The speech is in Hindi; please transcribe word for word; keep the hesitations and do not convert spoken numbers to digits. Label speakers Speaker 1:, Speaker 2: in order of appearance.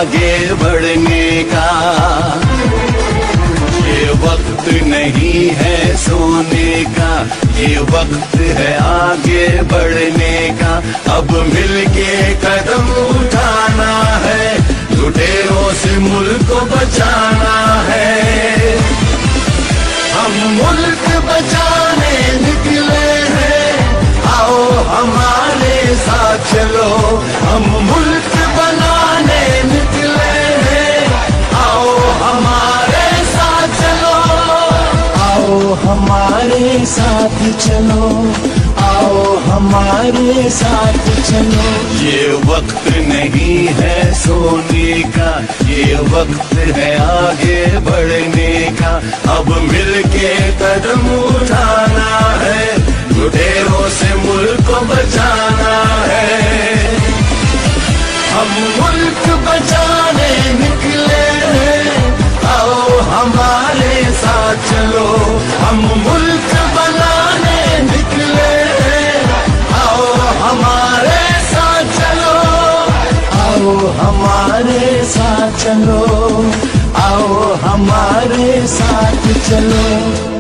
Speaker 1: आगे बढ़ने का। ये वक्त नहीं है सोने का, ये वक्त है आगे बढ़ने का। अब मिलके कदम उठाना है, लुटेरों से मुल्क को बचाना है। हम मुल्क बचाने निकले हैं, आओ हमारे साथ चलो। हम मुल्क बनाने निकले हैं, आओ हमारे साथ चलो। आओ हमारे साथ चलो, आओ हमारे साथ चलो। ये वक्त नहीं है सोने का, ये वक्त है आगे बढ़ने का। अब मिलके कदम उठाना है, लुटेरों से मुल्क को बचाना है। हम मुल्क बचाने निकले हैं, आओ हमारे साथ चलो। हम मुल्क बनाने निकले हैं, आओ हमारे साथ चलो। आओ हमारे साथ चलो, आओ हमारे साथ चलो।